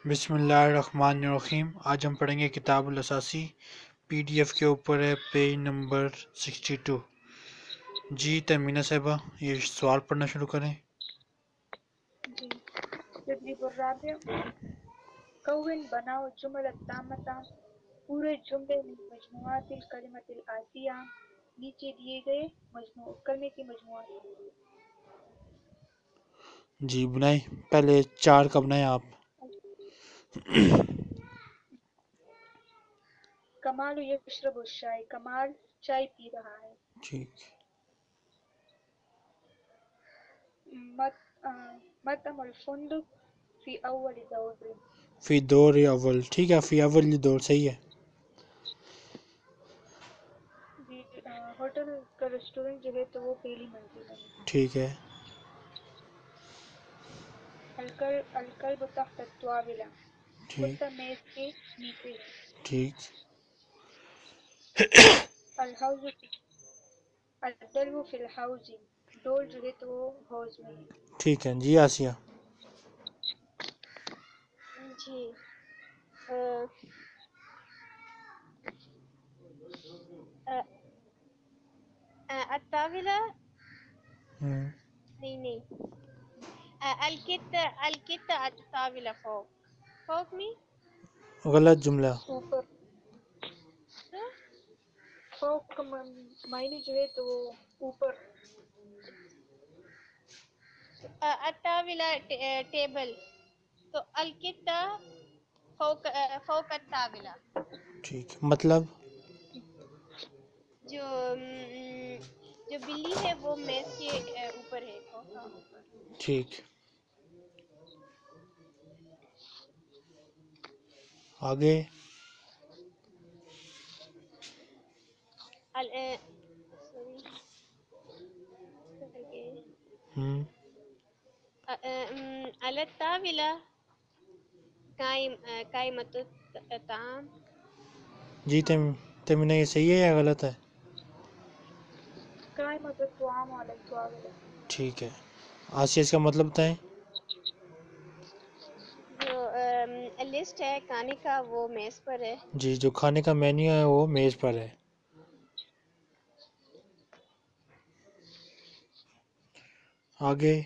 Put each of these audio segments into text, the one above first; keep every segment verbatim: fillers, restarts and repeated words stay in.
بسم اللہ الرحمن الرحیم۔ آج ہم پڑھیں گے کتاب الاساسی، پی ڈی ایف کے اوپر ہے پیج نمبر سکسٹی ٹو۔ جی تمینہ صاحبہ یہ سوال پڑھنا شروع کریں۔ جی تدریب الرابع کون بناؤ جملہ تامتا پورے جملے میں مجموعات الکلمت الآتیہ نیچے دیے گئے مجموع کلمے کی مجموعات۔ جی بنائیں، پہلے چار کا بنائیں آپ۔ کمال یشرب الشائی، کمال چائے پی رہا ہے۔ ٹھیک مت متم الفندق فی اول دور، فی دور اول، ٹھیک ہے، فی اول دور صحیح ہے۔ جی ہوٹل کا ریسٹورنٹ جو ہے تو وہ پہلی منزل میں ہے۔ ٹھیک ہے الکل الکلب تحت الطاولہ، ٹھیک کتا میز کے نیچے ہے۔ ٹھیک الحوض الدلو فی الحوض، ڈول جو ہے تو وہ حوض میں ہے۔ ٹھیک ہے جی آسیہ۔ جی الطاولہ ہوں نہیں نہیں الکت الکت الطاولہ فوق فوق میں غلط جملہ۔ اوپر، فوق کا معنی جو ہے تو وہ اوپر۔ الطاولہ ٹیبل، تو الکت فوق فوق الطاولہ، ٹھیک مطلب جو جو بلی ہے وہ میز کے اوپر ہے، فوق اوپر۔ ٹھیک آگے۔ ال سوری ہوں الطاولہ قائم قائمۃ الطعام۔ جی تم تمینہ یہ صحیح ہے یا غلط ہے؟ قائمۃ الطعام علی الطاولہ، ٹھیک ہے آسیہ اس کا مطلب بتائیں۔ جو لسٹ ہے کھانے کا وہ میز پر ہے۔ جی جو کھانے کا مینیو ہے وہ میز پر ہے۔ آگے۔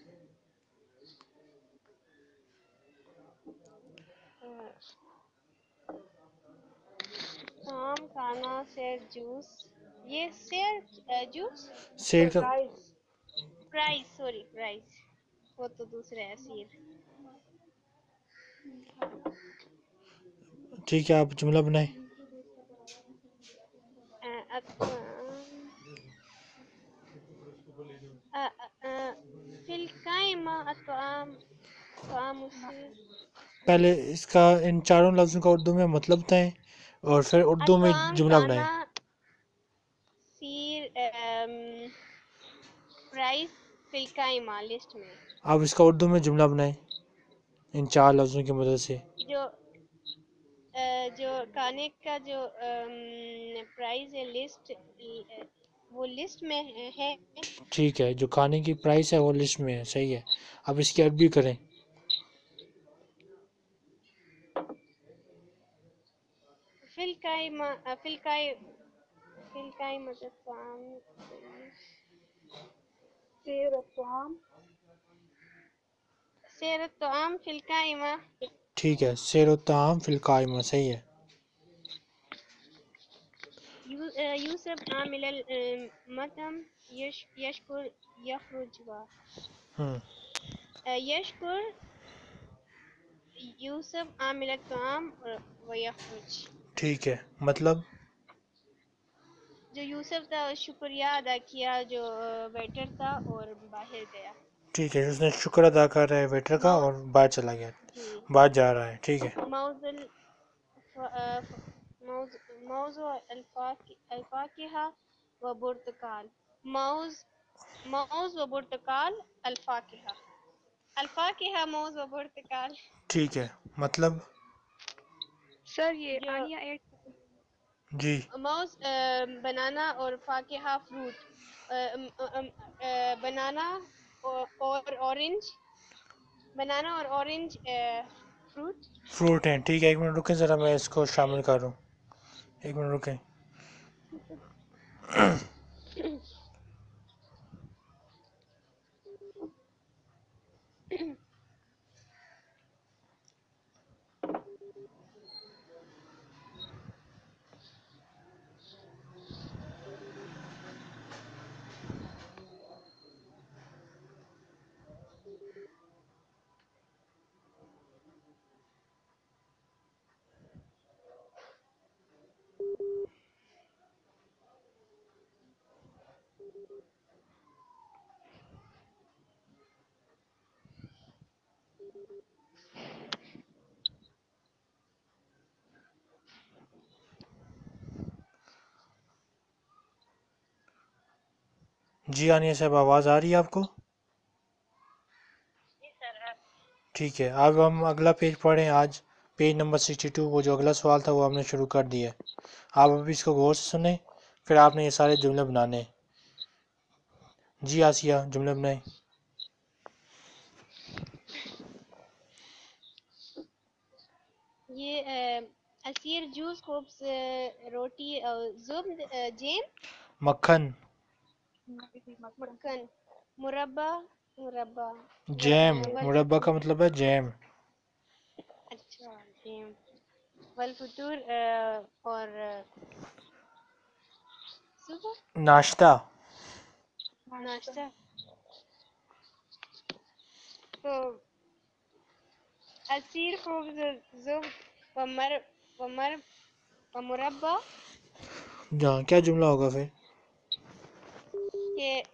طعام کھانا سیر جوس، یہ سیر جوس سیر کا پرائز پرائز سوری پرائز وہ تو دوسرا ہے سیر۔ ٹھیک ہے آپ جملہ بنائیں۔ فی القائمہ الطعام طعام السیر، پہلے اس کا ان چاروں لفظوں کا اردو میں مطلب بتائیں اور پھر اردو میں الطعام جملہ بنائیں۔ کھانا، سیر پرائز فی القائمہ لسٹ میں۔ آپ اس کا اردو میں جملہ بنائیں ان چار لفظوں کی مدد سے۔ جو جو کھانے کا جو پرائز ہے لسٹ وہ لسٹ میں ہے۔ ٹھیک ہے جو کھانے کی پرائس ہے وہ لسٹ میں ہے، صحیح ہے۔ اب اس کی عربی کریں۔ فی القائمہ فی فی القائمہ الطعام، سیر الطعام سیر الطعام فی القائمہ۔ ٹھیک ہے سیر الطعام فی القائمہ صحیح ہے۔ یوسف عامل المطعم یشکر یخرج وا، ہوں یشکر یوسف عامل الطعام و یخرج، ٹھیک ہے مطلب جو یوسف تھا شکریہ ادا کیا جو ویٹر تھا اور باہر گیا۔ ٹھیک ہے اس نے شکر ادا کر رہا ہے ویٹر کا اور باہر چلا گیا، جی باہر جا رہا ہے۔ ٹھیک ہے موضوع موضوع الفاکہہ و برتقال، موز موز و برتقال الفاکہہ، الفاکہہ موز و برتقال۔ ٹھیک ہے مطلب سر یہ جو آنیا ایڈ جی موز بنانا اور فاکہہ فروٹ، بنانا اور اورنج، بنانا اور اورنج fruit. فروٹ ہیں. ٹھیک ہے ایک منٹ رکیں ذرا میں اس کو شامل کر رہا ہوں. ایک منٹ رکیں. جی آنیہ صاحب آواز آ رہی ہے آپ کو؟ ٹھیک ہے اب ہم اگلا پیج پڑھیں. آج پیج نمبر سکسٹی ٹو وہ جو اگلا سوال تھا وہ ہم نے شروع کر دیا ہے. آپ ابھی اس کو غور سے سنیں پھر آپ نے یہ سارے جملے بنانے. جی آسیہ جملے بنائیں. یہ اسیر جوس خوبز روٹی زبد جیم مکھن مکھن مربع مربع جیم. مربع کا مطلب ہے جیم. اچھا جیم والفطور اور صبح ناشتہ. ناشتہ. تو اسیر خوبز زبد ومر ومر ومربع جہاں کیا جملہ ہوگا پھر؟ کہ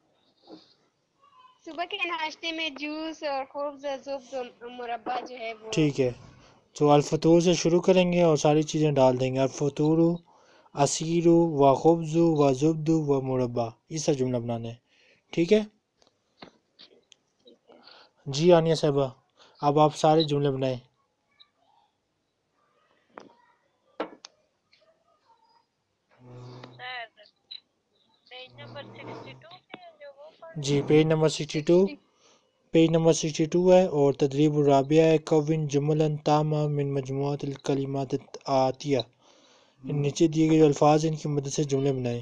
صبح کے ناشتے میں جوس اور خوبز زبد و مربع جو ہے وہ. ٹھیک ہے تو الفطور سے شروع کریں گے اور ساری چیزیں ڈال دیں گے. الفطور اسیر و خبز و زبد و مربع اس سے جملہ بنانا ہے. ٹھیک ہے ٹھیک ہے. جی آنیہ صاحبہ اب آپ سارے جملے بنائیں. جی page number sixty two page number sixty two ہے اور تدریب الرابعہ ہے. کون جملا تاما من مجموعات الکلمات الآتیہ. نیچے دیے گئے جو الفاظ ہیں ان کی مدد سے جملے بنائیں.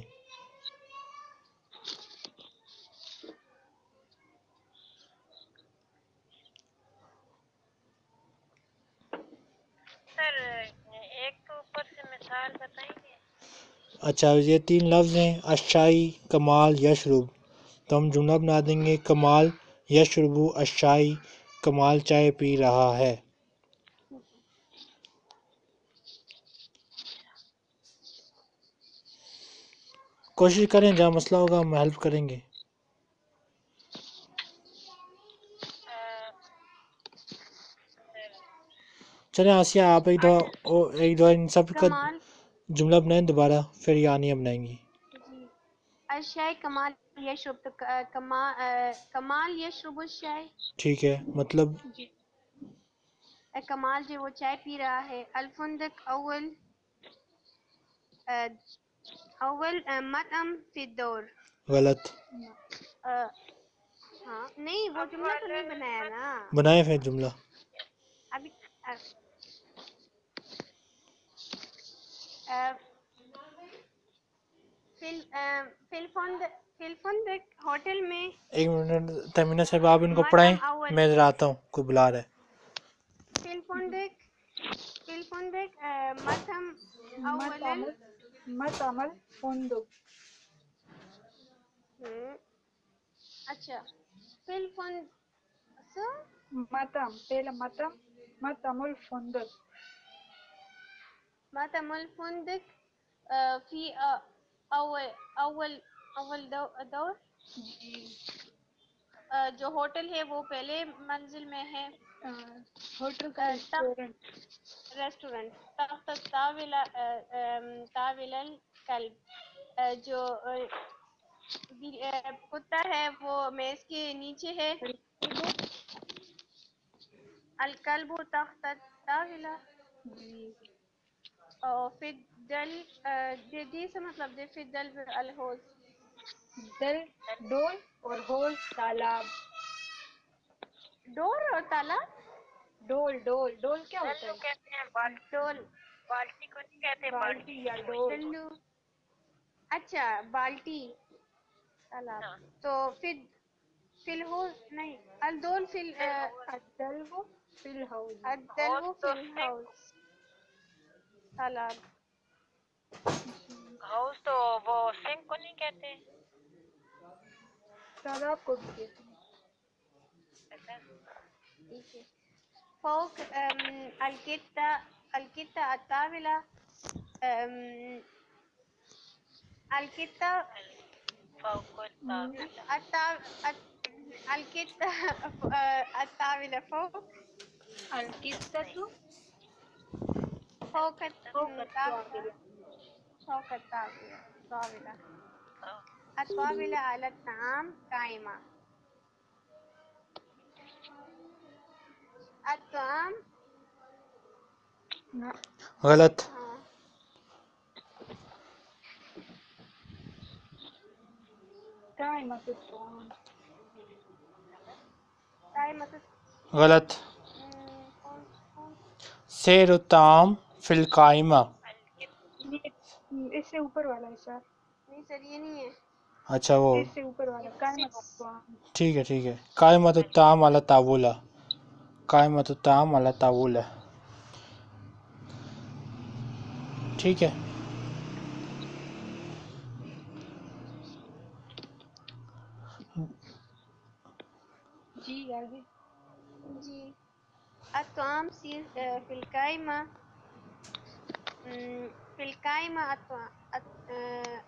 اچھا یہ تین لفظ ہیں اشائی کمال یشرب تو ہم جملہ بنا دیں گے کمال یشرب اشائی کمال چائے پی رہا ہے. کوشش کریں جہاں مسئلہ ہوگا ہم ہیلپ کریں گے. چلیں آسیہ آپ ایک دو ایک دو ان سب کا کمال جملہ بنائیں دوبارہ پھر یہ آنیہ بنائیں گی. جی الشائی کمال یشرب تو کمال کمال یشرب الشائی. ٹھیک ہے مطلب جی کمال جو وہ چائے پی رہا ہے. الفندق اول اول مطعم فی الدور. غلط. ہاں نہیں وہ جملہ تو نہیں بنایا نا بنائیں پھر جملہ. ابھی. فی الفندق ہوٹل میں. ایک منٹ تمینہ صاحب آپ ان کو پڑھائیں مطعم اول میں ذرا آتا ہوں کوئی بلا رہا ہے. فی الفندق فی الفندق مطعم اولا. مطعم الفندق. ہوں اچھا فی الفندق سو مطعم پہلا مطعم مطعم الفندق. مطعم الفندق فی اول اول اول دور. جی جو ہوٹل ہے وہ پہلے منزل میں ہے. ہوٹل کا ریسٹورنٹ. ریسٹورنٹ. تحت طاولہ طاولہ الکلب جو کتا ہے وہ میز کے نیچے ہے. الکلب تحت الطاولہ. جی اور پھر دل جی سے مطلب دے پھر دل الحوض. دل ڈول اور ہول تالاب. ڈور اور تالاب. ڈول ڈول ڈول ڈول کیا ہوتا ڈلو ہے؟ کہتے ہیں، بالٹی ڈول بالٹی کو نہیں کہتے، بالٹی یا بالٹی ڈول؟ ڈلو، اچھا بالٹی تالاب. ہاں تو پھر فی الحوض نہیں، الدول فی ال- آ، الدلو فی الحوض. الدلو فی الحوض تالاب. ہاؤس تو وہ سنک کو نہیں کہتے. تالاب کو بھی کہتے ہیں. ایسا ٹھیک ہے. فوق القطة القطة الطاولة أم، القطة فوق الطاولة. الطاو- الت- القطة آه، الطاولة فوق القطة فوق فوق الطاولة الطاولة. فوق الطاولة طاولة آه. الطاولة على الطعام قائمة. الطعام نعم. غلط. ہاں قائمة الطعام. قائمة غلط. أم، کون کون سیر الطعام فی القائمہ. یہ اس سے اوپر والا ہے سر، نہیں سر یہ نہیں ہے. اچھا وہ اس سے اوپر والا قائمة الطعام. ٹھیک ہے ٹھیک ہے. قائمۃ الطعام علی طاولہ، قائمۃ الطعام علی طاولہ. ٹھیک ہے. جی آگے. جی. الطعام سير آه، في القائمة مم، في القائمة الطع- الط- آه،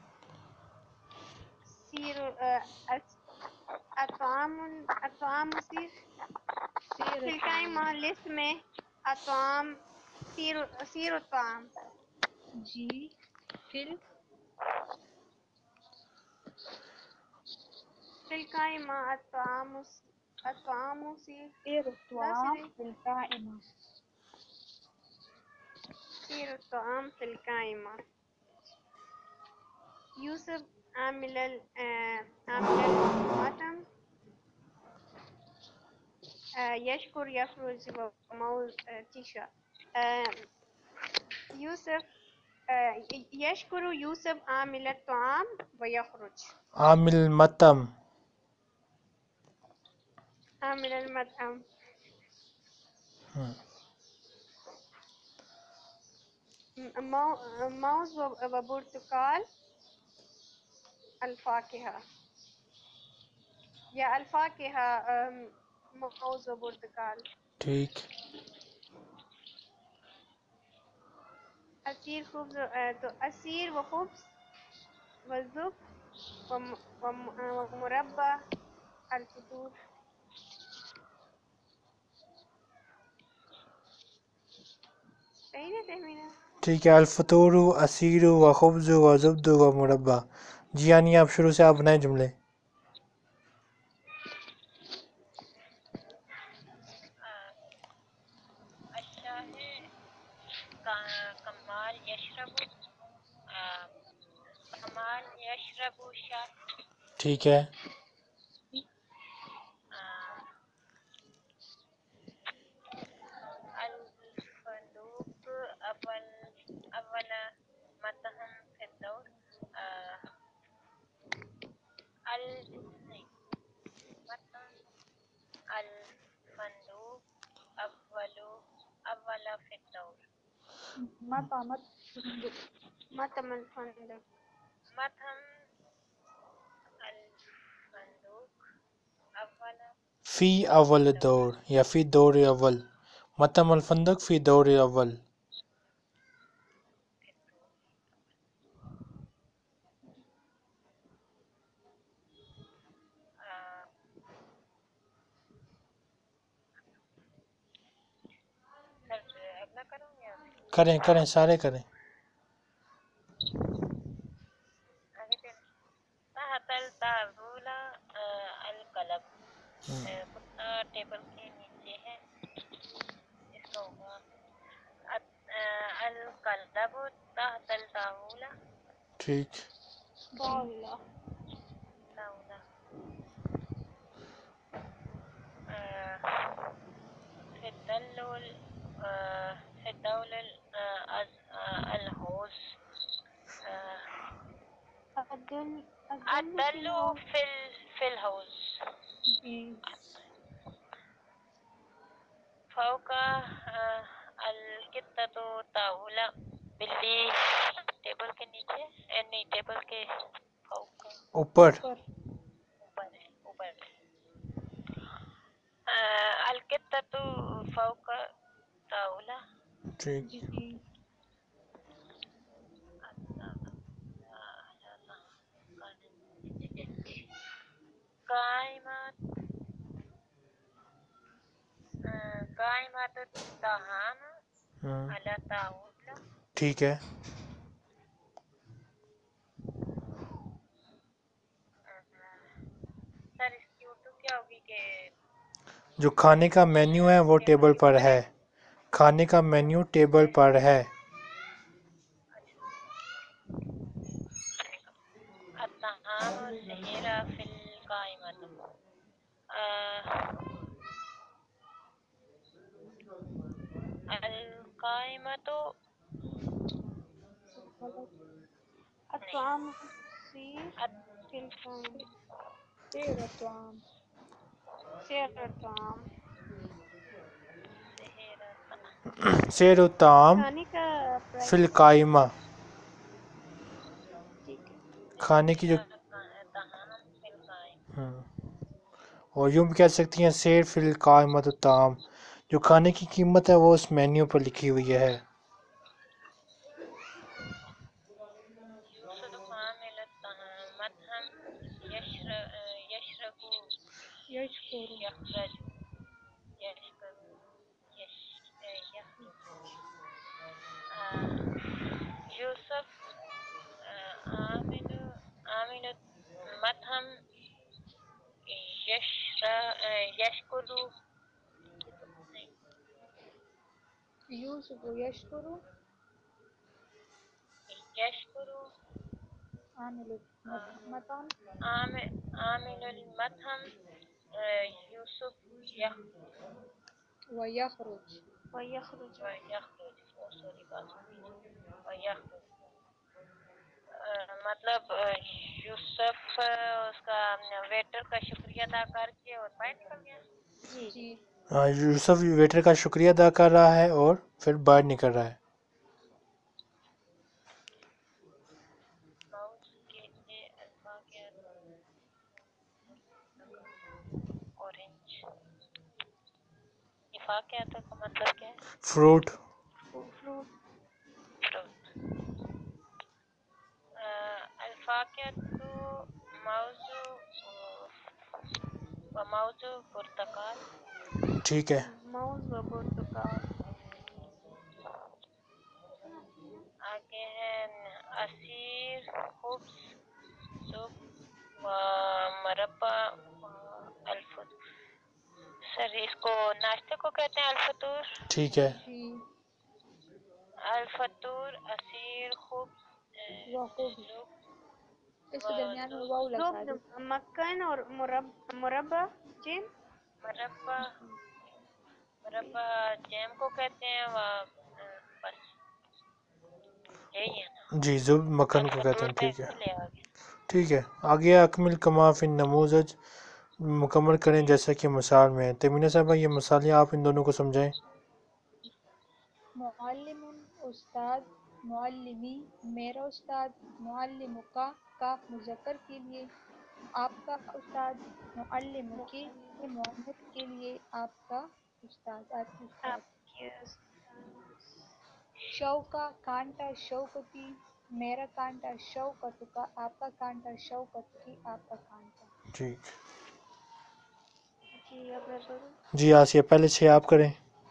سير آه، الس- الطعام الطعام سير سیر في القائمة لسه میں الطعام سير سير الطعام. جی فل في القائمة الطعام س- الطعام سير سیر لا الطعام سير في القائمة. سير الطعام في القائمة. يوسف عامل ال- آه، عامل المطعم آه، يشكر يخرج وموز آه، تيشا آه، يوسف آه، يشكر يوسف عامل الطعام ويخرج. عامل متم. عامل المطعم. مو- موز و- وبرتقال الفاكهة يا الفاكهة آم، موز وبرتقال. ٹھیک. أسير خبز آه، تو أسير وخبز وزب وم- وم- آه، ومربى الفطور. صحیح ہے تہمینہ. ٹھیک ہے. الفطور اسیر و خبز و زبد و مربع. جی یعنی آپ شروع سے آپ بنائیں جملے. اچھا ہے. کا- کمال یشرب آ، کمال یشرب شاہ. ٹھیک ہے. الفندوق اول اول متهم في الدور. آ، ال نہیں، متهم الفندوق اول اول في الدور. مطعمة فندق. مطعم الفندق. متهم الفندوق اول فی اول دور یا فی دور اول. متم الفندق فی دور اول. آ، سر اگلا کروں یا کریں کریں سارے کریں. آگے چلیں. تحت الطاولہ القلم. کتا ٹیبل کے نیچے ہے، اس کا ہوگا القلب تحت الطاولہ. ٹھیک. طاولة. طاولہ. فی أدل آه، في الدولة آه، أز- آه، الهوز آه، الدل الدل في الدل الهوز. في ال- في الهوز جی فوق آه، القطة طاولة بلی ٹیبل کے نیچے اے نہیں ٹیبل کے فوق اوپر. اوپر اوپر ہے اوپر آه، القطة فوق طاولة ٹھیک. جی جی قائمة آه، قائمة الطعام ہوں، على طاولة ٹھیک ہے. سر اس کی اردو کیا ہوگی کہ جو کھانے کا مینیو ہے وہ ٹیبل پر ہے. کھانے کا مینیو ٹیبل پر ہے. الطعام سهر في القائمة آه، القائمة الطعام سير في القائمة. سیر الطعام سير الطعام. سهر سیر الطعام کھانے کا فی پرائس. القائمہ. ٹھیک ہے. کھانے کی جو الطعام في القائمة ہوں، اور یوں بھی کہہ سکتی ہیں سیر فی القائمۃ الطعام، جو کھانے کی قیمت ہے وہ اس مینیو پر لکھی ہوئی ہے. يوسف عامل الطعام مطعم يشرب يشرب یشکر يخرج يشرب يش يخرج آه، يوسف آه، عامل عامل مطعم يشرب يشكر یوسف یشکر يشكر عامل مطعم عامل عامل المطعم آه، يوسف يخ و یخرج ويخرج. ويخرج او سوری بات ويخرج آه، مطلب آه، یوسف آه، اس کا ویٹر کا شکریہ ادا کر کے اور باہر نکل گیا. جی. جی ہاں، یوسف ویٹر کا شکریہ ادا کر رہا ہے اور پھر باہر نکل رہا ہے. ماؤس کے لیے الفا کیا اورنج افاقیات کا مطلب کیا ہے؟ فروٹ. فروٹ. الفاقیات موضوع و موضوع پرتقال ٹھیک ہے. موز و برتقال. آگے ہے عصیر خبز سوپ و مربع و الفطور. سر اس کو ناشتے کو کہتے ہیں الفطور. ٹھیک ہے. جی الفطور عصیر خبز و خبز سوپ اس کے درمیان میں واو لگا دیں. صبح مکن اور مرب- مربع جیم. مربع مربع جیم کو کہتے ہیں و بس یہی ہے نا. جی زب مکھن کو کہتے الفطور ہیں. پہ ٹھیک ہے. چلے آگے. ٹھیک ہے. آگے اکمل کما فی النموذج، مکمل کریں جیسا کہ مثال میں ہے. تمینہ صاحبہ یہ مثالیں آپ ان دونوں کو سمجھائیں. معلم استاد، معلمی میرا استاد، معلمک کا مذکر کے لیے آپ کا استاد، معلمکی مؤنث کے لیے آپ کا استاد آپ کی استاد. آپ کے شوقہ کانٹا شوکتی میرا کانٹا شوکت کا آپ کا کانٹا شوکت کی آپ کا کانٹا. ٹھیک. جی اب میں پڑھوں. جی آسیہ پہلے سے آپ کریں.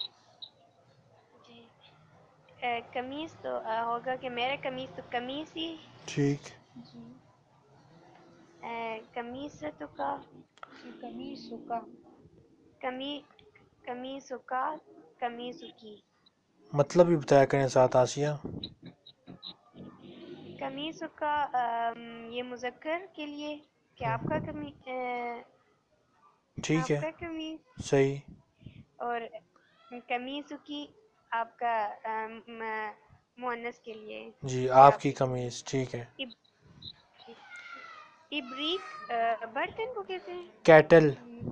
جی اے، قمیص تو آ، ہوگا کہ میرا قمیص تو قمیص ہی. ٹھیک. جی اے، قمیصۃ کا جی قمیص کا قمی قمیص کا قمیص کی. مطلب بھی بتایا کریں ساتھ آسیہ. قمیص کا آم، یہ مذکر کے لیے کہ آپ کا قمی اے، ٹھیک آپ ہے. کا قمیص. صحیح. اور قمیص کی آپ کا مؤنث کے لیے جی یا آپ آپ کی کے لیے. قمیص، ٹھیک ہے. ابریک برتن کو کہتے ہیں. کیٹل.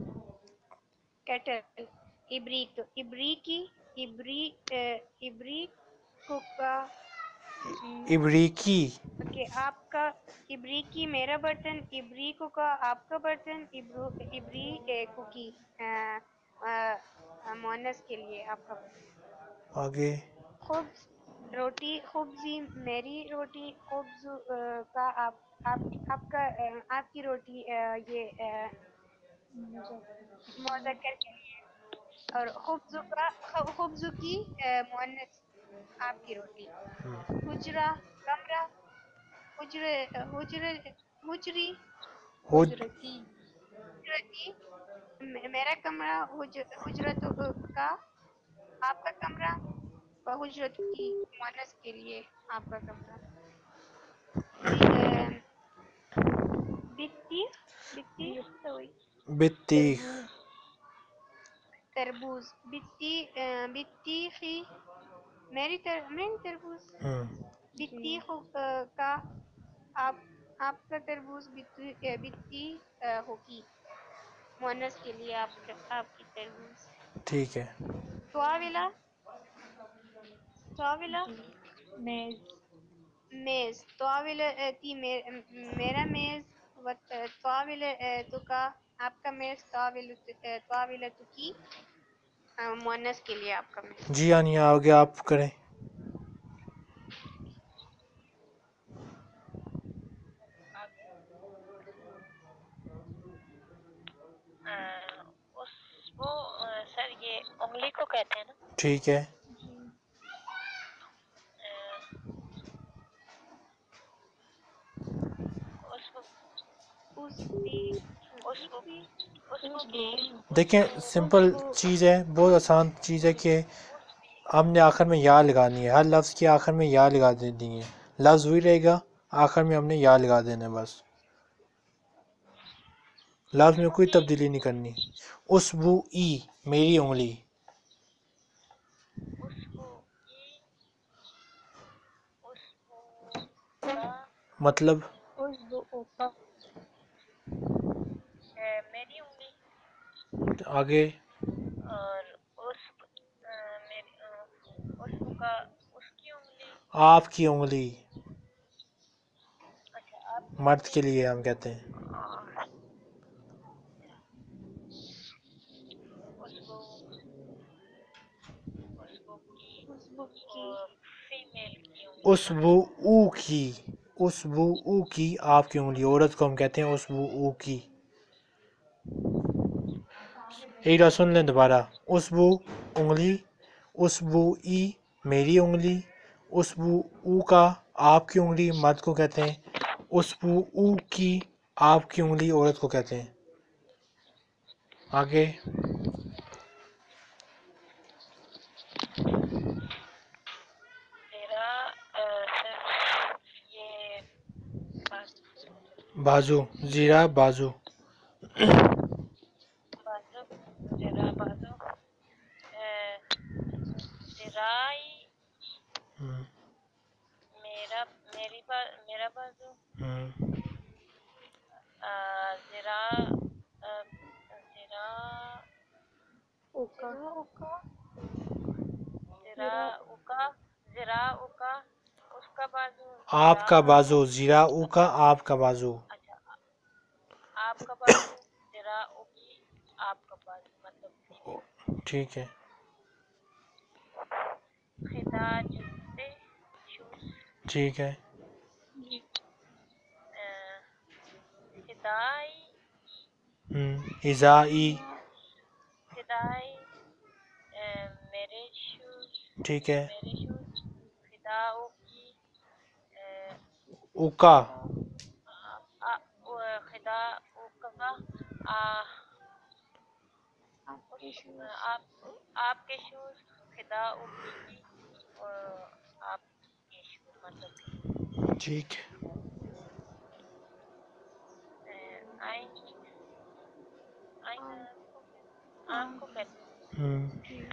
کیٹل. ابریک تو ابریکی ابری ابریک کا ابریکی. اوکے آپ کا ابریکی میرا برتن، ابریکو کا آپ کا برتن، ابریکو کی مؤنث کے لیے آپ کا برتن. آگے. خبز روٹی، خبزی میری روٹی، خبز کا آپ آپ آپ کا آپ کی روٹی یہ مذکر کے لیے، اور خبز کا خبز کی مؤنث آپ کی روٹی. حجرہ کمرہ، حجرے حجرے حجری حجرتی حجرتی میرا کمرہ، حجرت کا آپ کا کمرہ، حجرت کی مؤنث کے لیے آپ کا کمرہ. بطیخ بطیخ تو وہی بطیخ. تربوز. بطی بطیخی میری تر میری تربوز. بطیخ کا آپ آپ کا تربوز، بطی ہوگی مؤنث کے لیے آپ آپ کی تربوز. ٹھیک ہے. طاولہ طاولہ میز میز. طاولتی میرا میز، طاولہ کا آپ کا میز، طاولت کی مؤنث کے لیے آپ کا میز. جی آنیہ آگے آپ کریں. اس وہ سر یہ انگلی کو کہتے ہیں نا. ٹھیک ہے. اس بھی اس کو اس کو کی دیکھیں سمپل چیز ہے، بہت آسان چیز ہے کہ ہم نے آخر میں یا لگانی ہے. ہر لفظ کے آخر میں یا لگا دینی ہے. لفظ وہی رہے گا، آخر میں ہم نے یا لگا دینا ہے بس. لفظ میں کوئی تبدیلی نہیں کرنی. اسبوعی میری انگلی. مطلب میری انگلی. آگے. اور اس میری اس کا اس کی انگلی. آپ کی انگلی. اچھا آپ کی مرد انگلی. کے لیے ہم کہتے ہیں. فیمیل کی انگلی. اسبوعو کی. اسبوعو کی آپ کی انگلی. عورت کو ہم کہتے ہیں اسبوعو کی. ایک بار سن لیں دوبارہ. اسبوع انگلی، اسبوعی میری انگلی، اسبوعو کا آپ کی انگلی مرد کو کہتے ہیں، اسبوعو کی آپ کی انگلی عورت کو کہتے ہیں. آگے. تیرا سر یہ بازو. زیرہ بازو. بازو. تیرا بازو. ذراعی میرا میری با میرا بازو. ذرا ذرا ذرا اوکا ذرا اوکا ذرا اوکا اس کا بازو. آپ کا بازو. زیرہ کا آپ کا بازو. اچھا آپ کا بازو. ذرا اوکی آپ کا بازو مطلب. ٹھیک ہے. خدا جوتے شوز. ٹھیک ہے. خدائی ازائی. خدائی میرے شوز. ٹھیک ہے. میرے شوز. خداؤ کی اوکا. خدا اوکا آپ آپ کے شوز. خدا اوکی کی آپ کے شوز مطلب. ٹھیک ہے. آئین آئین آم کو کہتے ہیں. ہم، جی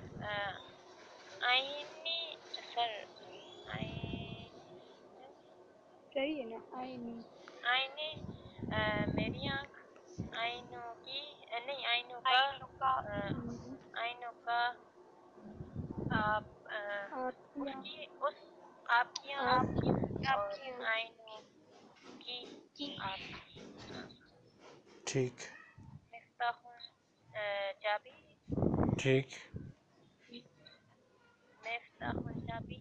آئینی سر آئین صحیح ہے نا آئینی آئینی میری آنکھ آئینوں کی نہیں آئینوں کا آئینوں کا آپ آپ اس یا کی اس آپ کی آپ آنکھ اور آئینوں کی آپ کی ٹھیک مفتاح چابی ٹھیک مفتاح چابی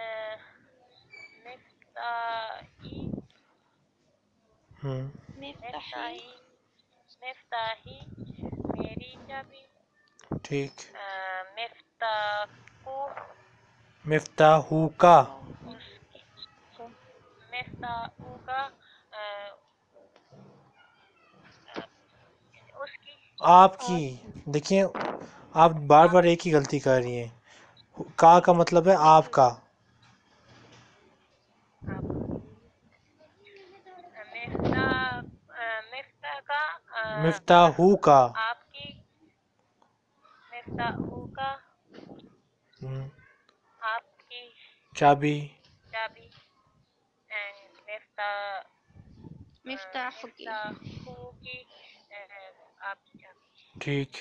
مفتاحی ہم، مفتاحی مفتاحی میری چابی ٹھیک مفتاحو مفتاحو کا اس کی مفتاحو کا اس کی آپ کی. دیکھیں آپ بار بار ایک ہی غلطی کر رہی ہیں. کا کا مطلب ہے آپ کا. مفتاح مفتاح کا مفتاحو کا. آپ کی مفتاحو کا ہم، آپ کی چابی. چابی اینڈ مفتاح مفتاح کی مفتاحو کی آپ کی چابی. ٹھیک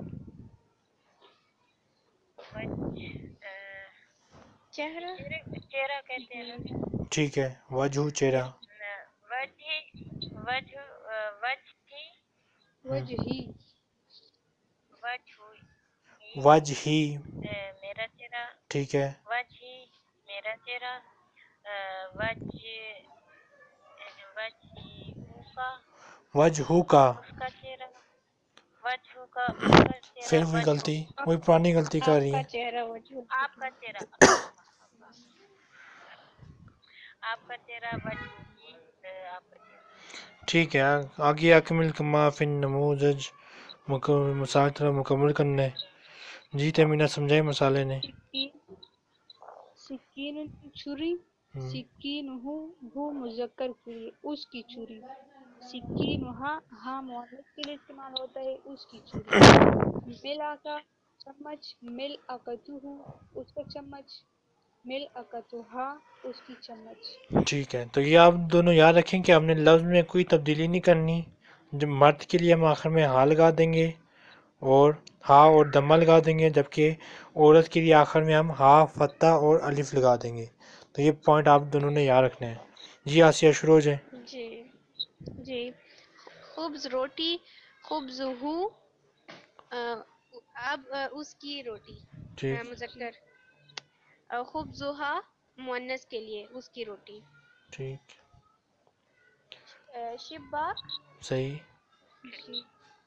وجہ چہرہ چہرہ کہتے ہیں نا. ٹھیک ہے. وجہ چہرہ. وجہ وجہ وجہ وجہی وجہ وجہی. میرا چہرہ ٹھیک ہے. وجہ میرا چہرہ وجہ وجہ کا وجہو کا. اس کا چہرہ وجہ کا اس کا چہرہ پھر وہی وجہ غلطی وہی پرانی غلطی کر آپ رہی کا ہیں. چہرہ وجہ آپ کا چہرہ آپ کا چہرہ وجہ کی آپ کا چہرہ. ٹھیک ہے. آگے اکمل کما فی النموذج مثال طرح مکمل کرنا ہے. جی تمینہ سمجھائے مسالے نے. سکین سکین چھری ہم، سکین ہو ہو مذکر کے لیے اس کی چھری. سکین ہاں ہاں مؤنث کے لیے استعمال ہوتا ہے اس کی چھری. مل آکا چمچ مل اکتو ہوں اس کا چمچ مل اکتو ہاں اس کی چمچ. ٹھیک ہے. تو یہ آپ دونوں یاد رکھیں کہ ہم نے لفظ میں کوئی تبدیلی نہیں کرنی. جب مرد کے لیے ہم آخر میں ہاں لگا دیں گے اور ہاں اور دمہ لگا دیں گے، جبکہ عورت کے لیے آخر میں ہم ہاں فتح اور الف لگا دیں گے. تو یہ پوائنٹ آپ دونوں نے یاد رکھنا ہے. جی آسیہ شروع ہو جائیں. جی جی خبز روٹی خبز ہو اب اس کی روٹی ٹھیک مذکر. خبزہا مؤنث کے لیے اس کی روٹی. ٹھیک شباک صحیح. جی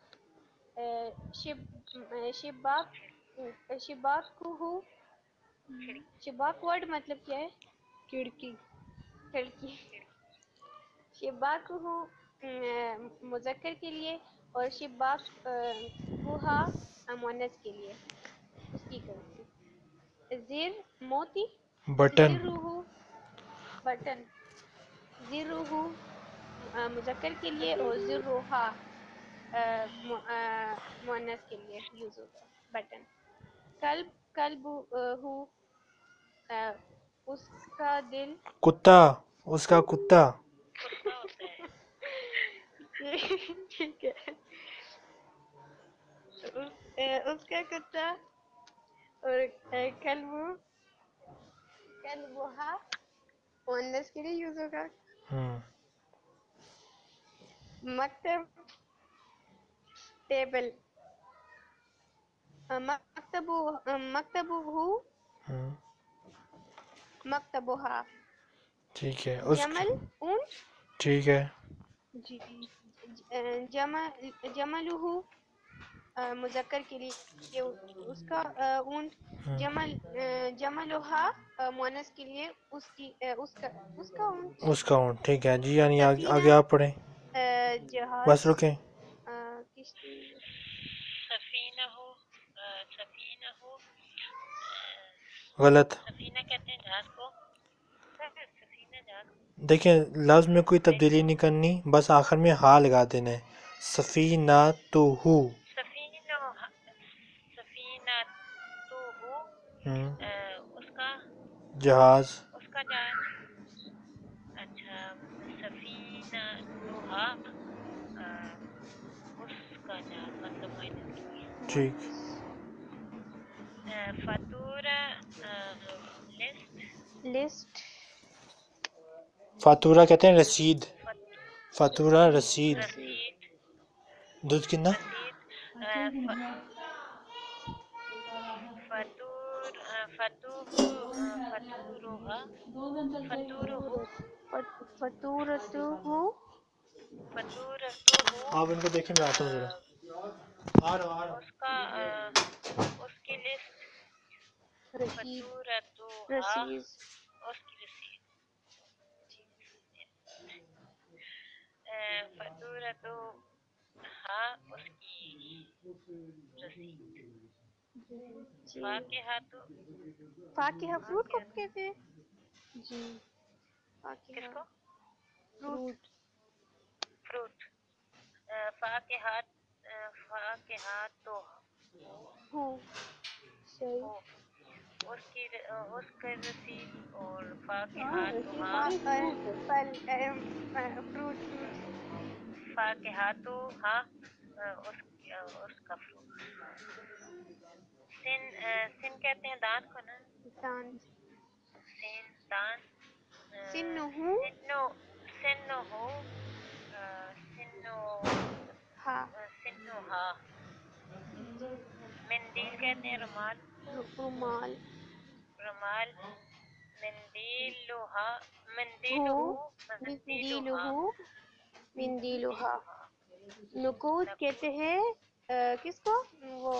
شب شباک شباک ہو شباک ورڈ مطلب کیا ہے؟ کھڑکی کھڑکی. شباک ہو مذکر کے لیے اور شباک ہوہا مؤنث کے لیے اس کی کھڑکی. زر موتی بٹن. زرہ بٹن. زرہ مذکر کے لیے اور زرہا مؤنث کے لیے یوز ہوتا ہے بٹن. کلب کلب ہو اس کا دل. کتا اس کا کتا. کتا ہوتا ہے. ٹھیک ہے. اس کا کتا اور کلب کلبہا مؤنث کے لیے یوز ہوگا. ہوں مکتب ٹیبل. مکتب مکتب ہو ہوں مکتبہا. ٹھیک ہے. اس کی جمل اونٹ. ٹھیک ہے. جی جمل جملہ مذکر کے لیے اس کا اونٹ. ہوں، جمل جملہا مؤنث کے لیے اس کی اس کا اس کا اونٹ. اس کا اونٹ. ٹھیک ہے جی. یعنی آگے سفینہ آگے آپ پڑھیں. جہاز. بس رکیں. کشتی. سفینہ ہو سفینہ ہو غلط. سفینہ کہتے ہیں جہاز کو. سفینہ جہاز کو. دیکھیں لفظ میں کوئی تبدیلی نہیں کرنی، بس آخر میں ہا لگا دینا ہے. سفینہ تو ہو. سفینہ سفینہ جہاز. اس کا جہاز. اچھا سفینہ توہا اس کا جہاز مطلب مائنس کی. ٹھیک. فاتورہ لسٹ. لسٹ. فاتورہ کہتے ہیں رسید. فاتورہ رسید. رسید. دودھ کنا. رسید. فاتور فاتوہ فاتورها فاتورہ فاتورتہ. فاتورتہ. آپ ان کو دیکھیں میں آتا ہوں ذرا. آ رہا آ رہا. اس کا اس کی لسٹ. رسید. فاتورتہ رسید. اس کی رسید. فاتورتہ ہاں اس کی رسید. فاکہۃ. فاکہہ فروٹ کو کہتے ہیں. جی. کس کو؟ فروٹ. فروٹ. فاکہۃ فاکہۃ ہو. صحیح. ہو اس کی اس کا رسید. اور فاکہۃ پھل فروٹ فروٹ. فاکہۃ ہاں اس اس کا فروٹ. سن سن کہتے ہیں دانت کو نا. دانت. سین دانت. سنہ. سنو سنہ سنو ہا. سنو ہاں. مندیل کہتے ہیں رومال. رومال. رومال. مندیلھا ہو. مندیلہ مندیلھا. مندیلہ. مندیلھا. نقود کہتے ہیں کس کو؟ وہ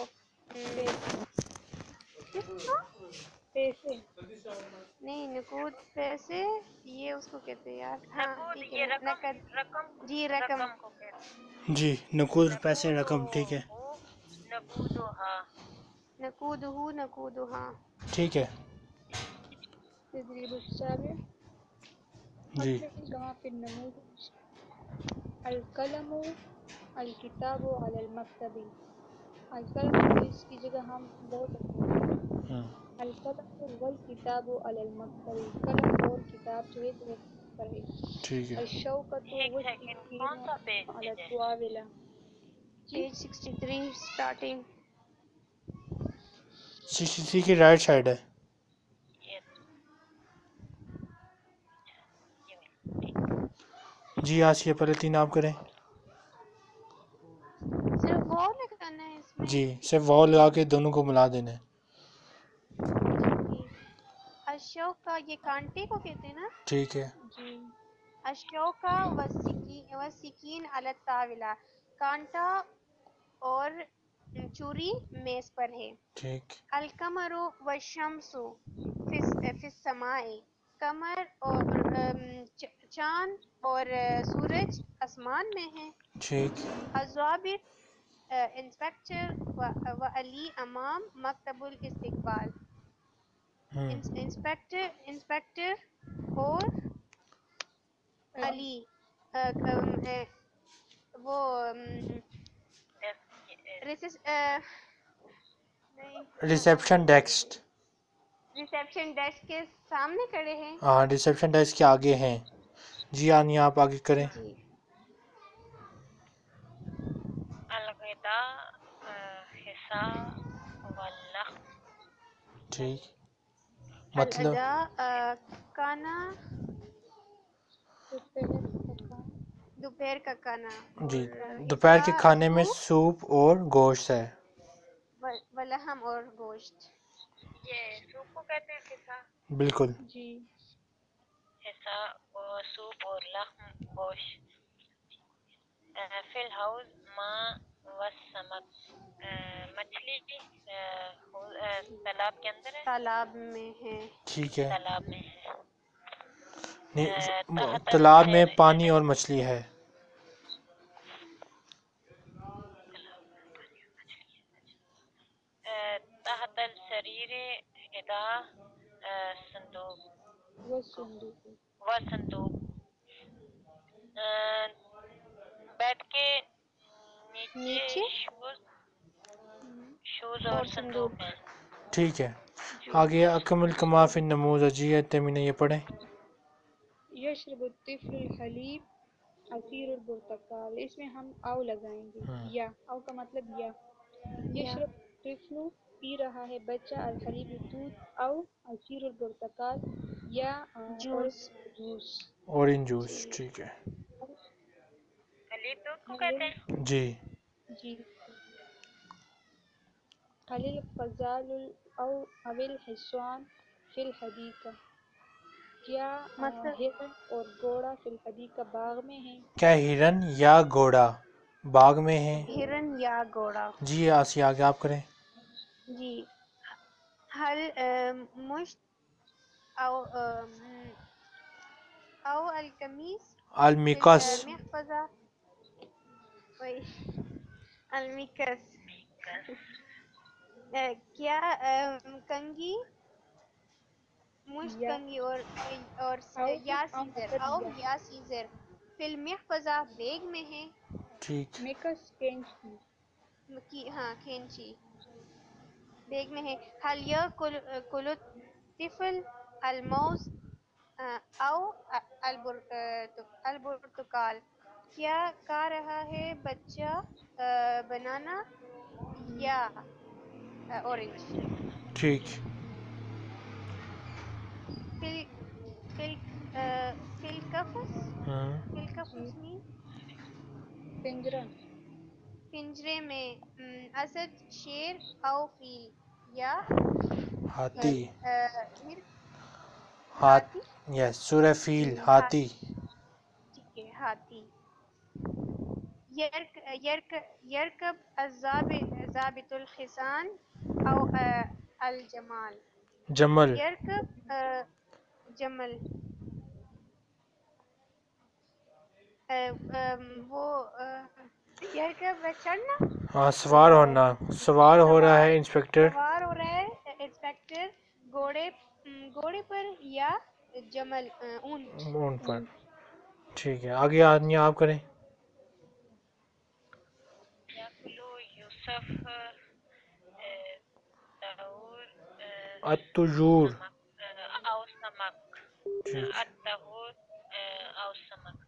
کس کو؟ پیسے. نہیں نقود پیسے یہ اس کو کہتے ہیں یار. ہاں نقود ٹھیک یہ ہے. رقم نقد. رقم جی رقم. رقم کو کہتے ہیں. جی نقود پیسے رقم. ٹھیک ہے. نقودھا. نقودہ نقودھا. ٹھیک ہے. تدریب السابع. جی. كما في النموذج. القلم الکتاب علی المکتب. القلم کو اس کی جگہ ہم بہت سکتے ہیں. القلم والکتاب علی المکتب. قلم اور کتاب جو ہے وہ پر ہے. ٹھیک ہے. الشوکۃ ایک سیکنڈ والسکین کون سا پیج علی ہے؟ الطاولہ. Page sixty three starting. Sixty three کی رائٹ سائڈ ہے. جی آسیہ پہلے تین آپ کریں. صرف واو لگانا ہے اس میں. جی صرف واو لگا کے دونوں کو ملا دینا ہے. اشوکا یہ کانٹے کو کہتے ہیں نا. ٹھیک ہے. جی. اشوکا والسکین علی الطاولہ. کانٹا اور چوری میز پر ہے. ٹھیک. القمر والشمس فی السماء. قمر اور چاند اور سورج آسمان میں ہیں. ٹھیک. الضابط انسپیکٹر و علی امام مکتب الاستقبال. انسپیکٹر انسپیکٹر اور علی وہ ریسیپشن ڈیسک. ریسیپشن ڈیسک کے سامنے کھڑے ہیں. ہاں ریسیپشن ڈیسک کے آگے ہیں. جی آنی آپ آگے کریں. جی. الغداء حصہ واللحم. ٹھیک. مطلب الغداء کھانا دوپہر کا کھانا. جی دوپہر کے کھانے میں سوپ اور گوشت ہے. ولحم اور گوشت. یہ سوپ کو کہتے ہیں حصہ. بالکل. جی. حصہ اور سوپ اور لحم گوشت. فی الحوض ماء والسمک. مچھلی تالاب کے اندر ہے. تالاب میں ہے. ٹھیک ہے. تالاب میں ہے. تالاب میں پانی اور مچھلی ہے. تحت السریر ادا صندوق. وہ صندوق. و صندوق. بیڈ کے نیچے نیچے شوز شوز اور صندوق ہیں. ٹھیک ہے. آگے اکمل کما فی النموذج، یہ تمینہ یہ پڑھیں. یشرب الطفل الحلیب عصیر البرتقال، اس میں ہم او لگائیں گے. یا او کا مطلب یا. یشرب الطفل پی رہا ہے بچہ، الحلیب دودھ، او عصیر البرتقال یا جوس. جوس. Orange juice. ٹھیک ہے حلیب دودھ کو کہتے ہیں. جی. جی. هل الغزال او او الحصان فی الحدیقہ، کیا مطلب ہرن اور گھوڑا فی الحدیقہ باغ میں ہیں؟ کیا ہرن یا گھوڑا باغ میں ہیں؟ ہرن یا گھوڑا. جی آسی آگے آپ کریں. جی. حل مشت او او القمیص فی المکس. المحفظہ. وہی المکس. کیا کنگھی مشت یا کنگھی اور اور او یا او سیزر مطلب او یا. یا سیزر فی المحفظہ بیگ میں ہے. ٹھیک. مکس کینچی. کی ہاں کھینچی بیگ میں ہے. حل یاکل کل الطفل الموز او البرتقال، کیا کھا رہا ہے بچہ بنانا یا اورنج. ٹھیک. فل فل فلکفس ہوں. جی. فلکفس میں پنجرہ. پنجرے میں. اسد شیر او فیل یا ہاتھی. ہر- ہاتھ. ہاتھی. یس سورہ فیل جی ہاتھی. ہاتھی. ٹھیک ہے ہاتھی. یرک یرک یرکب الضابط الحصان او الجمال. جمل. یرکب جمل وہ یرکب چڑھنا. ہاں سوار ہونا. سوار ہو رہا سوار ہے انسپیکٹر. سوار ہو رہا ہے انسپیکٹر گھوڑے گھوڑے پر یا جمل اونٹ. اون پر. ٹھیک ہے آگے آدمی آپ کریں. یاکلو یوسف طہور الطیور. سمک او سمک. ٹھیک. الطہور او سمک.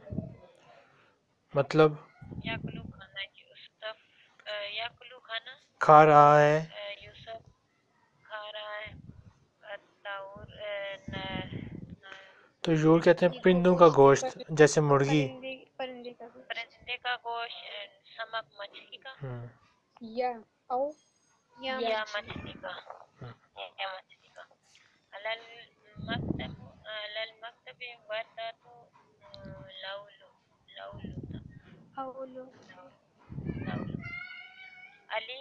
مطلب یاکلو کھانا یوسف یاکلو کھانا کھا رہا ہے. یوسف کھا رہا ہے. الطہور طیور کہتے ہیں یہ پرندوں کا گوشت گوشت جیسے مرغی. پرندے پرندے کا گوشت. پرندے کا گوشت. سمک مچھلی کا. ہوں. یا او یا یا یا مچھلی. مچھلی کا. یا مچھلی کا. علل مکتب علل مکتب ورقۃ لولو لولو اولو. لولو. علی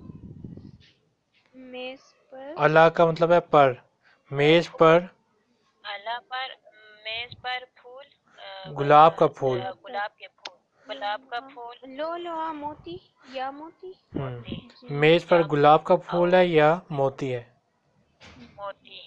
میز پر. اللہ کا مطلب ہے پر. میز پر اعلیٰ پر میز پر پھول گلاب کا پھول. گلاب کے پھول. گلاب کا پھول. لو لو موتی یا موتی. ہوں. جی. میز پر گلاب کا پھول ہے یا موتی ہے. موتی.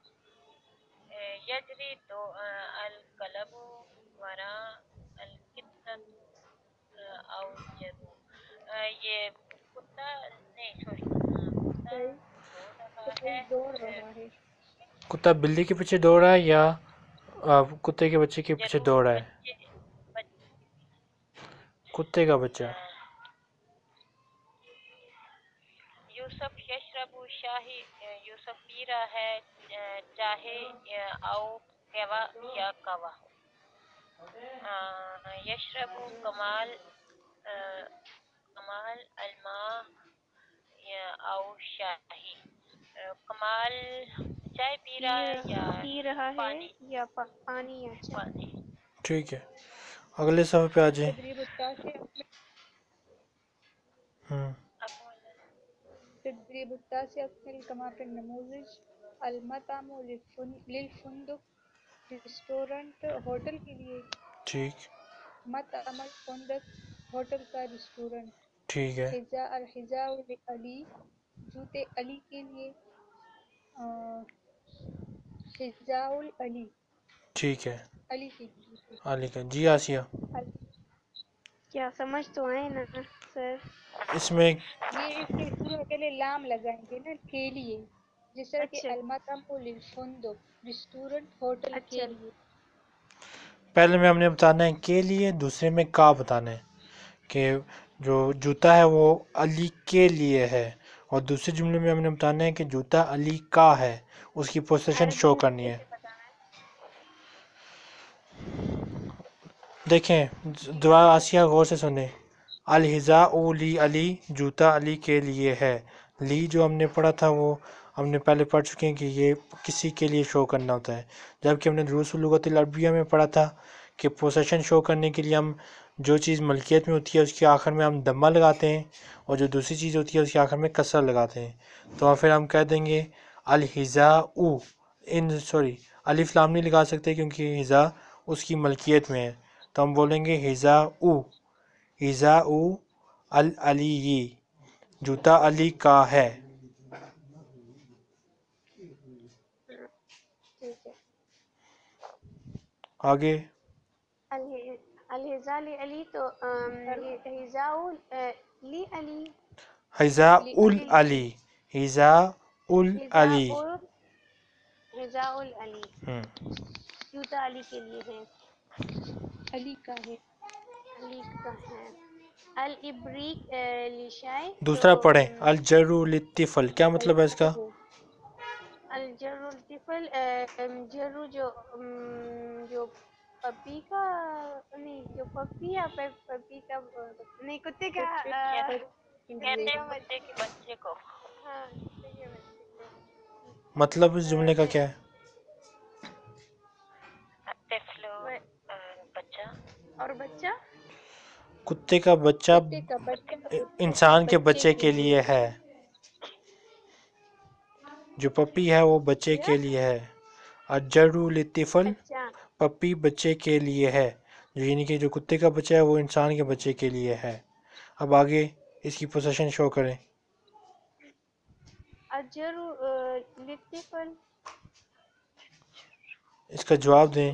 یجری تو القلب ورا القطۃ او جدو. یہ کتا نہیں سوری کتا صحیح. دوڑ رہا صحیح ہے. دوڑ رہا ہے. کتا بلی کے پیچھے دوڑ رہا ہے یا آ، کتے کے بچے کے پیچھے ضرور دوڑ رہا ہے. بچے بچ- کتے کا بچہ. یوسف یشرب شاہی یوسف پی رہا ہے چاہے او کوا یا کوا. یشرب کمال کمال الماء او شاہی. کمال چائے پی پی رہا ہے یا پی رہا ہے پانی. یا پا- پانی یا چائے. پانی. ٹھیک ہے اگلے صفحے پہ آ جائیں. تدریب التاسع ہوں. تدریب التاسع كما في النموذج. المطعم للفندق، ریسٹورنٹ ہوٹل کے لیے. ٹھیک. مطعم الفندق ہوٹل کا ریسٹورنٹ. ٹھیک ہے. حذاء الحذاء لعلی جوتے علی کے لیے. حذاء علی ٹھیک ہے. علی کے جوتے. علی کا. جی آسیہ کیا سمجھ تو آئے نا سر. اس میں یہ اس کے شروع میں پہلے لام لگائیں گے نا کے لیے. جس طرح کہ اچھا المطعم للفندق ریسٹورنٹ ہوٹل کے اچھا لیے. پہلے میں ہم نے بتانا ہے کے لیے، دوسرے میں کا بتانا ہے کہ جو جوتا ہے وہ علی کے لیے ہے، اور دوسرے جملے میں ہم نے بتانا ہے کہ جوتا علی کا ہے، اس کی پوزیشن عربی شو میں کرنی ہے. کیسے بتانا ہے؟ دیکھیں دعا آسیہ غور سے سنیں. الحذاء لی علی، جوتا علی کے لیے ہے. لی جو ہم نے پڑھا تھا وہ ہم نے پہلے پڑھ چکے ہیں کہ یہ کسی کے لیے شو کرنا ہوتا ہے، جبکہ ہم نے دروس اللغت العربیہ میں پڑھا تھا کہ پوزیشن شو کرنے کے لیے ہم جو چیز ملکیت میں ہوتی ہے اس کے آخر میں ہم دمہ لگاتے ہیں، اور جو دوسری چیز ہوتی ہے اس کے آخر میں کسر لگاتے ہیں. تو پھر ہم کہہ دیں گے الحذاء، ان سوری الف لام نہیں لگا سکتے کیونکہ حذاء اس کی ملکیت میں ہے، تو ہم بولیں گے حذاء، حذاء العلی، جوتا علی کا ہے. ٹھیک ہے. آگے الحذاء لی علی، تو حذاء لی علی، حذاء لعلی العلی، حذاء العلی. حذاء حذاء العلی، ہم جوتا علی کے لیے ہے، علی کا ہے. علی کا ہے. الابریق لشائے، تو دوسرا پڑھیں. ام، الجر للطفل، کیا مطلب ہے اس کا؟ الجر الطفل، ام، جرو جو ام، جو پپی کا، نہیں جو پپی یا پپ- پپی کا، نہیں کتے کا، کتے آ، کے لیے. کہتے کتے ہیں کا کتے کے بچے کو. ہاں کتے کے بچے کو. مطلب اس جملے کا کیا ہے؟ طفل و- بچہ. اور بچہ کتے کا بچہ کتے کا بچہ انسان کے بچے کے لیے. لیے ہے، جو پپی ہے وہ بچے کیا کے لیے ہے. الجر للطفل، اچھا پپی بچے کے لیے ہے، جو یعنی کہ جو کتے کا بچہ ہے وہ انسان کے بچے کے لیے ہے. اب آگے اس کی پوزیشن شو کریں. الجر للطفل، اس کا جواب دیں.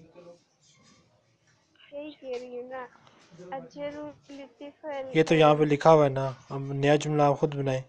یہی کہہ رہی ہوں نا. الجر للطفل، یہ تو یہاں پہ لکھا ہوا ہے نا، اب نیا جملہ آپ خود بنائیں.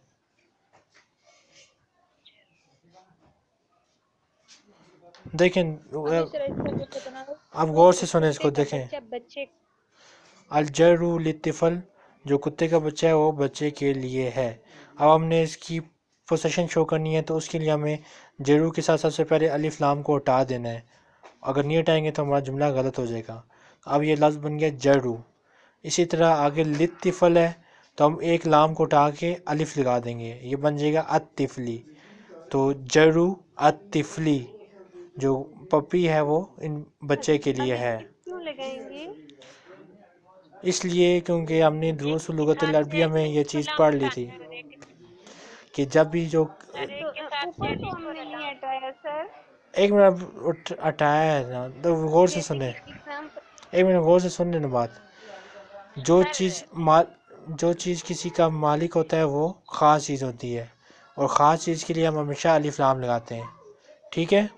دیکھیں اب اس طرح اس کا جو بتنا ہے اب وہ غور سے سنیں اس کتے کو. کا دیکھیں بچہ بچے. الجر للطفل، جو کتے کا بچہ ہے وہ بچے کے لیے ہے. اب ہم نے اس کی پوزیشن شو کرنی ہے تو اس کے لیے ہمیں جرو کے ساتھ سب سے پہلے الف لام کو ہٹا دینا ہے. اگر نہیں ہٹائیں گے تو ہمارا جملہ غلط ہو جائے گا. اب یہ لفظ بن گیا جرو. اسی طرح آگے للطفل ہے تو ہم ایک لام کو ہٹا کے الف لگا دیں گے، یہ بن جائے گا الطفلی. تو جرو الطفلی، جو پپی ہے وہ ان بچے کے اب لیے ہے. الف کیوں لگائیں گے؟ اس لیے کیونکہ ہم نے ایک دروس کے اللغت ساتھ العربیہ میں یہ ایک کو چیز لام پڑھ لی تھی ہٹانا ہے اور ایک کے ساتھ- کہ جب بھی جو اور تو ایک کے ساتھ اوپر زیڈ تو ہم کو نے نہیں لام. ہٹایا سر. ایک منٹ ہٹایا ہے نا، تو غور سے جیسے سنیں. کہ ایگزامپل. ایک منٹ غور سے سن لینا بات. جو سر چیز مال جو چیز کسی کا مالک ہوتا ہے وہ خاص چیز ہوتی ہے، اور خاص چیز کے لیے ہم ہمیشہ الف لام لگاتے ہیں. ٹھیک ہے.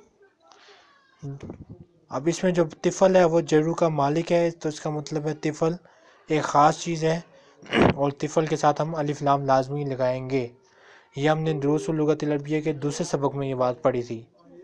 اب اس میں جو طفل ہے وہ جرو کا مالک ہے، تو اس کا مطلب ہے طفل ایک خاص چیز ہے، اور طفل کے ساتھ ہم الف لام لازمی لگائیں گے. یہ ہم نے دروس اللغت العربیہ کے دوسرے سبق میں یہ بات پڑھی تھی.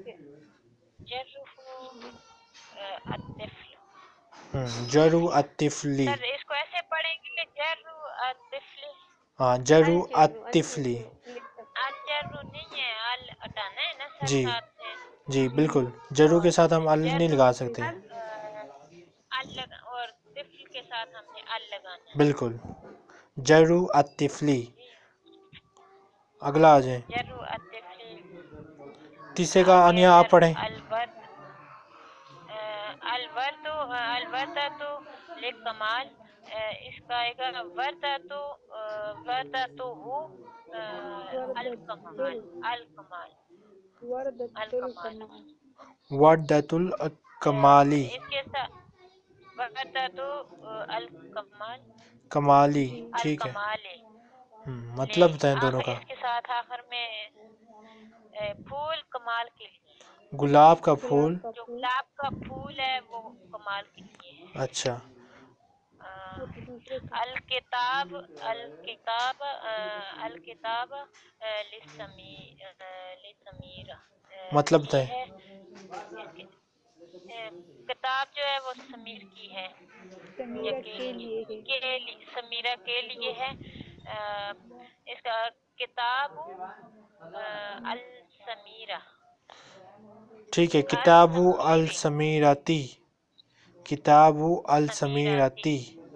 جرو الطفل. جرو الطفلی. سر اس کو ایسے پڑھیں گے جرو الطفل. ہاں جرو الجرو الطفلی. الجرو لکھ سکتے. الجرو نہیں ہے، ال ہٹانا ہے نا سر جی ساتھ سے. جی بالکل، جرو کے اور ساتھ ہم ال نہیں جرو لگا سکتے. اب ال لگا اور طفل کے ساتھ ہم نے ال لگانا ہے. بالکل. جرو الطفلی. جی اگلا آ جائیں. جرو الطفل. تیسرے کا آگے انیا آپ سر پڑھیں. الورد، الورد الوردہ لکمال، اس کا آئے گا وردہ تو وردہ تو ہو الکمال. وردتل الکمال وردتل الکمال. کمال. وردۃ الکمالی. اس کے ساتھ وردہ تو الکمال، کمالی. جی ٹھیک ہے. الکمال ہم، لے. مطلب بتائیں دونوں آخر کا. اس کے ساتھ آخر میں اے، پھول کمال کے لیے. گلاب کا پھول. گلاب کا جو پھول. گلاب کا پھول ہے وہ کمال کے لیے ہے. اچھا. آ، الکتاب الکتاب الکتاب لسمیرہ، مطلب یہ بتائیں. ہے اس کے کتاب جو ہے وہ سمیر کی ہے یا سمیرہ کے کے لیے لیے ہے. کے لیے سمیرہ کے لیے ہے. اس کا کتاب السمیرہ. ٹھیک ہے. کتاب السمیراتی، کتاب سمیراتی، السمیراتی.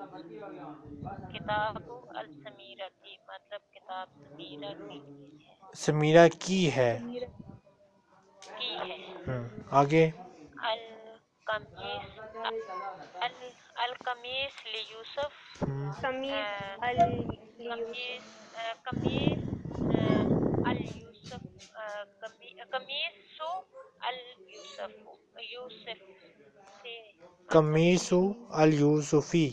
کتاب السمیراتی مطلب کتاب سمیرہ کی ہے سمیرہ کی ہے. سمیرہ کی ہے. ہم، آگے. القمیص ال- القمیص لیوسف، ہم، قمیص آ، الیوسف. قمیص آ، قمیص آ، الیوسف آ، قمی- قمیص الیوسف یوسف سے مطلب قمیص الیوسفی.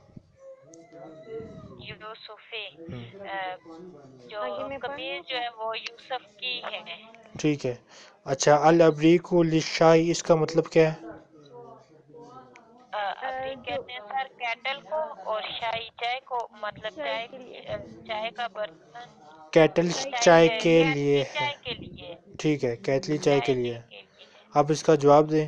یوسفی. ہم، آ، جو آگے میں قمیص جو ہے وہ یوسف کی ہے. ٹھیک ہے. اچھا، الابریق للشائی، اس کا مطلب کیا ہے؟ آ، ابریک جو کہتے ہیں سر کیٹل کو، اور شاہی چائے کو، مطلب چائے چائے کے لیے. چائے کا برتن. کیٹل چائے چائے کے کے لیے کیٹلی ہے. چائے کے لیے، ٹھیک ہے، کیٹلی چائے کے لیے. کے لیے ہے. آپ اس کا جواب دیں.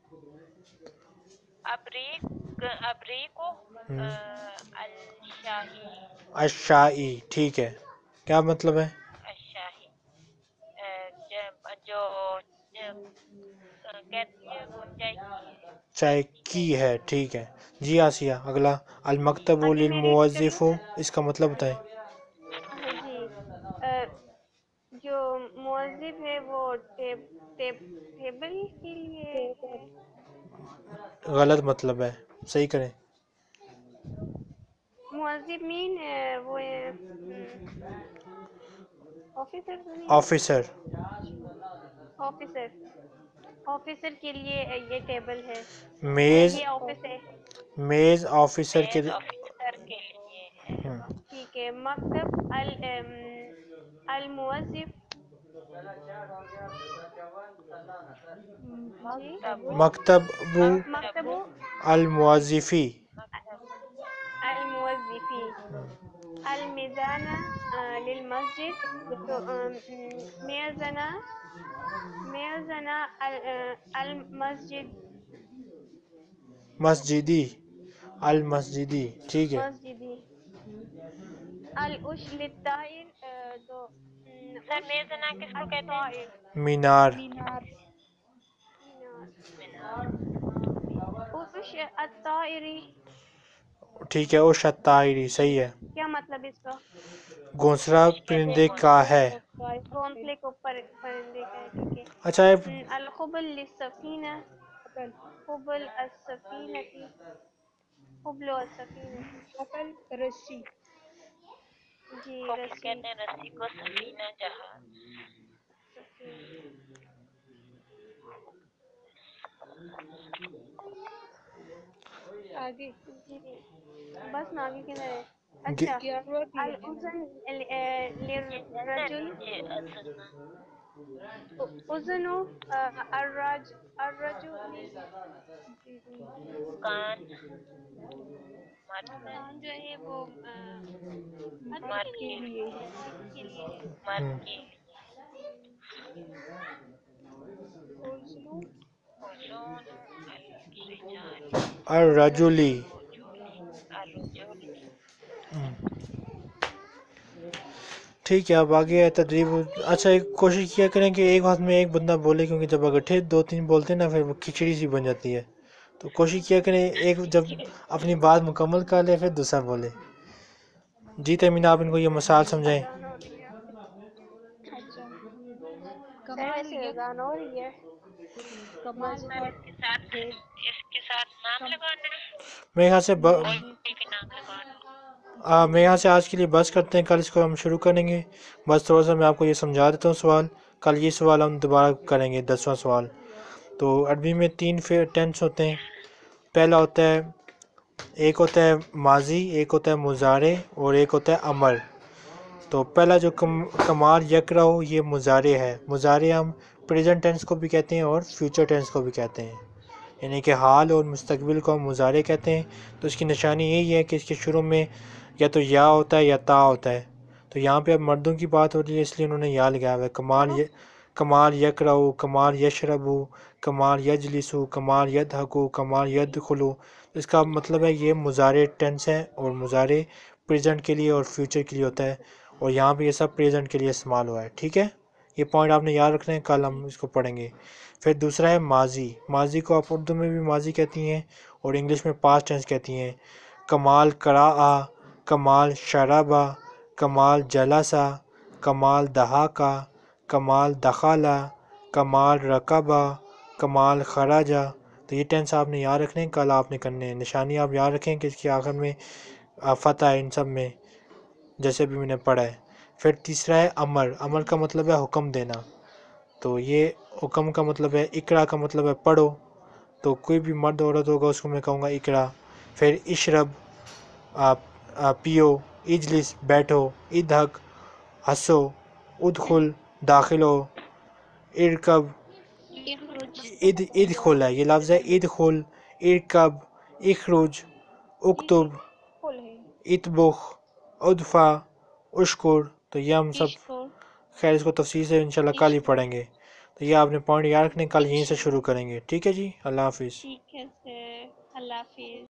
ابریک ابریکو ہم، الشاہی. الشائی. ٹھیک ہے. کیا مطلب ہے؟ الشاہی آ، جو جو آ، کہتی ہے وہ چائے کی ہے، چائے کیٹلی کی چائے کی. ہے. ٹھیک ہے. جی آسیہ، اگلا. المکتب آگے میں ریڈ کر للموظف، لوں. اس کا مطلب بتائیں. ہاں جی. آ، جو موظف ہے وہ ٹیب ٹیب ٹیبل کے لیے ہے. غلط مطلب ہے، صحیح کریں. موظف مین وہ آفیسر تو نہیں. آفیسر. آفیسر آفیسر کے لیے یہ ٹیبل ہے. میز یہ آفس ہے. میز آفیسر کے میز لیے. آفیسر کے لیے ہے. ہم، ٹھیک ہے. مکتب ال ام، الموظف. جی. مکتب مکتب مکتب مکتب الموظفی. مکتب الموظفی. المیزانہ للمسجد. تو ام، میزانہ میزانہ ال- المسجد مسجدی، المسجدی. ٹھیک ہے. مسجدی. العش للطائر. تو ام، سر عش میزنا کس کو کہتے ہیں؟ الطائر. مینار. مینار. مینار. مینار. عش الطائری. ٹھیک ہے. اوش الطائری. صحیح ہے. کیا مطلب اس کا؟ گھونسلہ عش کہتے ہیں پرندے کا گھونسلے ہے. کو. گھونسلے کو پر پرندے کا ہے. ٹھیک ہے. اچھا یہ ام، الخبل للسفینہ. عقل خبل السفینتی. خبل السفینتی. عقل رسی. جی. خبل رسی. کہتے ہیں رسی کو، سفینہ جہاز. سفینہ. آگے جی. بس نا آگے کدھر ہے؟ گ- اچھا. گیارہواں بھی ہے. الاذن ال- آ، نیچے سر للرجل. نیچے اذن. اذن الرج الرجلی. جی جی. کان مرد کا کان جو ہے وہ آ، مرد مرد کے کے لیے لیے ہے. مرد کے لیے ہے. مرد ہم، کے لیے. اذن علوم الرجال الرجلی. الرجولی الرجولی. ہم، ٹھیک ہے. اب آگے ہے تدریب. اچھا ایک کوشش کیا کریں کہ ایک وقت میں ایک بندہ بولے، کیونکہ جب اکٹھے دو تین بولتے ہیں نا پھر وہ کھچڑی سی بن جاتی ہے. تو کوشش کیا کریں ایک جب اپنی بات مکمل کر لے پھر دوسرا بولے. جی تمین آپ ان کو یہ مثال سمجھائیں. اذان ہو رہی ہے. اچھا. سر کمال ویسے یک اذان ہو رہی ہے. کمال مسجد سر میں. اس کے ساتھ ہے. اس کے ساتھ نام کم لگانا ہے، میں یہاں سے ب... نہیں کوئی نہیں. بھی نام لگا دو. آ, میں یہاں سے آج کے لیے بس کرتے ہیں. کل اس کو ہم شروع کریں گے. بس تھوڑا سا میں آپ کو یہ سمجھا دیتا ہوں سوال. کل یہ سوال ہم دوبارہ کریں گے، دسواں سوال. تو عربی میں تین ٹینس ہوتے ہیں. پہلا ہوتا ہے ایک ہوتا ہے ماضی، ایک ہوتا ہے مضارع اور ایک ہوتا ہے امر. تو پہلا جو کم کمال یکرہ ہو یہ مضارع ہے. مضارع ہم پریزنٹ ٹینس کو بھی کہتے ہیں اور فیوچر ٹینس کو بھی کہتے ہیں. یعنی کہ حال اور مستقبل کو ہم مضارع کہتے ہیں، تو اس کی نشانی یہی ہے کہ اس کے شروع میں یا تو یا ہوتا ہے یا تا ہوتا ہے. تو یہاں پہ اب مردوں کی بات ہو رہی ہے اس لیے انہوں نے یا لگایا ہوا ہے. کمال ی کمال یکرہو، کمال یشربو، کمال یجلسو، کمال یدھکو، کمال یدخلو. اس کا مطلب ہے یہ مضارع ٹینس ہے اور مضارع پریزنٹ کے لیے اور فیوچر کے لیے ہوتا ہے، اور یہاں پہ یہ سب پریزنٹ کے لیے استعمال ہوا ہے. ٹھیک ہے، یہ پوائنٹ آپ نے یاد رکھنا ہے، کل ہم اس کو پڑھیں گے. پھر دوسرا ہے ماضی. ماضی کو آپ اردو میں بھی ماضی کہتی ہیں اور انگلش میں پاسٹ ٹینس کہتی ہیں. کمال قرأ، کمال شربا، کمال جلسا، کمال دہاکا، کمال دخلا، کمال رکبا، کمال خراجا. تو یہ ٹینس آپ نے یاد رکھنے ہیں، کل آپ نے کرنے ہیں. نشانی آپ یاد رکھیں کہ اس کے آخر میں فتح ہے ان سب میں، جیسے بھی میں نے پڑھا ہے. پھر تیسرا ہے امر. امر کا مطلب ہے حکم دینا. تو یہ حکم کا مطلب ہے. اقرا کا مطلب ہے پڑھو، تو کوئی بھی مرد عورت ہوگا اس کو میں کہوں گا اقرا. پھر اشرب آپ پیو، اجلس بیٹھو، ادھک ہنسو، ادخل داخل ہو، ارکب اخرج اد ادخل ہے، یہ لفظ ہے ادخل، ارکب، اخرج، اکتب، فل ہے. اطبخ، ادفع، اشکر. تو یہ ہم سب اشکر خیر اس کو تفصیل سے انشاءاللہ کل ہی اشکر پڑھیں گے. تو یہ آپ نے پوائنٹ یاد رکھنے، کل یہیں سے انشاءاللہ. شروع کریں گے. ٹھیک ہے جی، اللہ حافظ. ٹھیک ہے سر، اللہ حافظ.